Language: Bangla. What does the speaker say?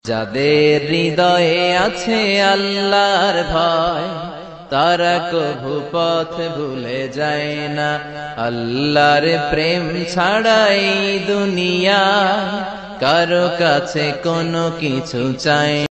যাদের হৃদয়ে আছে আল্লাহর ভয়, তারা কভু পথ ভুলে যায় না। আল্লাহর প্রেম ছাড়া এই দুনিয়া কারো কাছে কোনো কিছু চায়